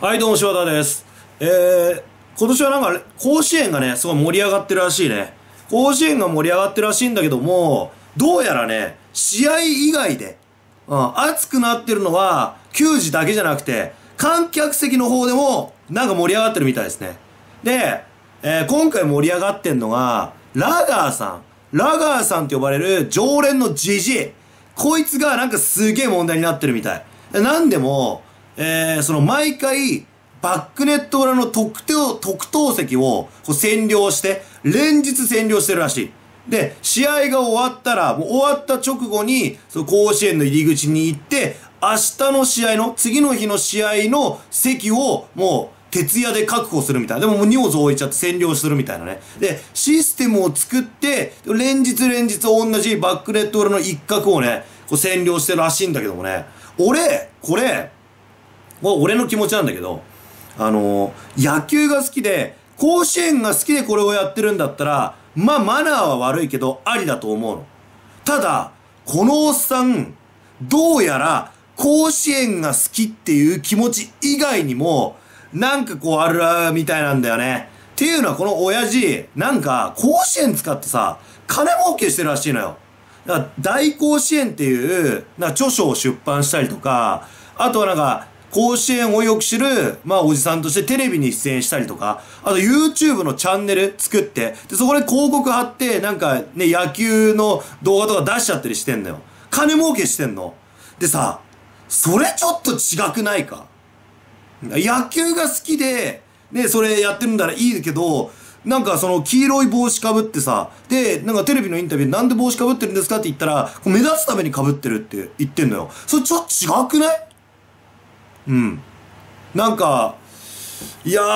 はい、どうも、柴田です。今年はなんか、甲子園がね、すごい盛り上がってるらしいね。甲子園が盛り上がってるらしいんだけども、どうやらね、試合以外で、熱くなってるのは、球児だけじゃなくて、観客席の方でも、なんか盛り上がってるみたいですね。で、今回盛り上がってんのが、ラガーさん。ラガーさんって呼ばれる常連のジジイ。こいつがなんかすげえ問題になってるみたい。なんでも、その毎回、バックネット裏の特等席をこう占領して、連日占領してるらしい。で、試合が終わったら、もう終わった直後に、その甲子園の入り口に行って、明日の試合の、次の日の試合の席をもう、徹夜で確保するみたいな。でももう荷物置いちゃって占領するみたいなね。で、システムを作って、連日同じバックネット裏の一角をね、こう占領してるらしいんだけどもね。俺の気持ちなんだけど、野球が好きで、甲子園が好きでこれをやってるんだったら、まあマナーは悪いけど、ありだと思うの。ただ、このおっさん、どうやら、甲子園が好きっていう気持ち以外にも、なんかこうあるみたいなんだよね。っていうのはこの親父、なんか甲子園使ってさ、金儲けしてるらしいのよ。だから大甲子園っていう、著書を出版したりとか、あとはなんか、甲子園をよく知る、おじさんとしてテレビに出演したりとか、あと YouTube のチャンネル作って、で、そこで広告貼って、なんかね、野球の動画とか出しちゃったりしてんのよ。金儲けしてんの。でさ、それちょっと違くないか？野球が好きで、ね、それやってるんだらいいけど、なんかその黄色い帽子かぶってさ、で、なんかテレビのインタビューでなんで帽子かぶってるんですかって言ったら、目立つためにかぶってるって言ってんのよ。それちょっと違くない？うん。なんか、いや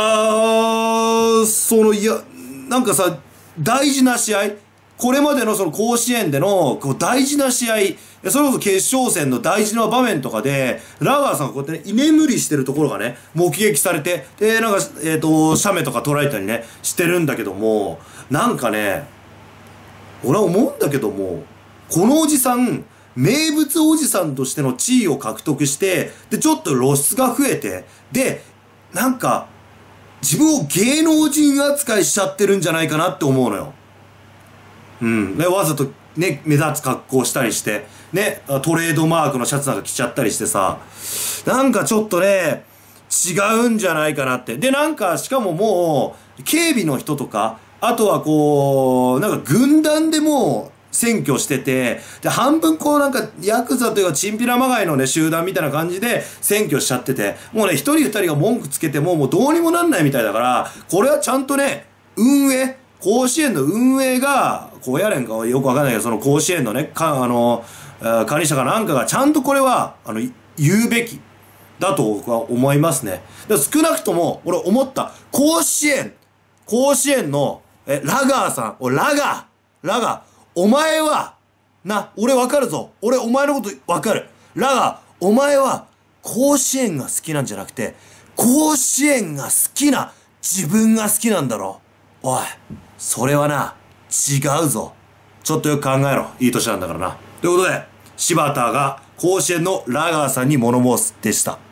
なんかさ、大事な試合、これまでのその甲子園でのこう大事な試合、それこそ決勝戦の大事な場面とかで、ラガーさんがこうやってね、居眠りしてるところがね、目撃されて、で、なんか、写メとか捉えたりね、してるんだけども、なんかね、俺は思うんだけども、このおじさん、名物おじさんとしての地位を獲得して、で、ちょっと露出が増えて、で、なんか、自分を芸能人扱いしちゃってるんじゃないかなって思うのよ。うん。で、わざとね、目立つ格好したりして、ね、トレードマークのシャツなんか着ちゃったりしてさ、なんかちょっとね、違うんじゃないかなって。で、なんか、しかももう、警備の人とか、あとはこう、なんか軍団でもう、占拠してて、で、半分こうなんか、ヤクザというか、チンピラまがいのね、集団みたいな感じで占拠しちゃってて、もうね、一人二人が文句つけても、もうどうにもなんないみたいだから、これはちゃんとね、甲子園の運営が、こうやれんかよくわかんないけど、その甲子園のね、管理者かなんかがちゃんとこれは、言うべきだと僕は思いますね。で少なくとも、俺思った。甲子園の、ラガーさん、ラガー、お前は、俺わかるぞ。俺お前のことわかる。ラガー、お前は、甲子園が好きなんじゃなくて、甲子園が好きな自分が好きなんだろ。おい、それはな、違うぞ。ちょっとよく考えろ。いい年なんだからな。ということで、柴田が甲子園のラガーさんに物申すでした。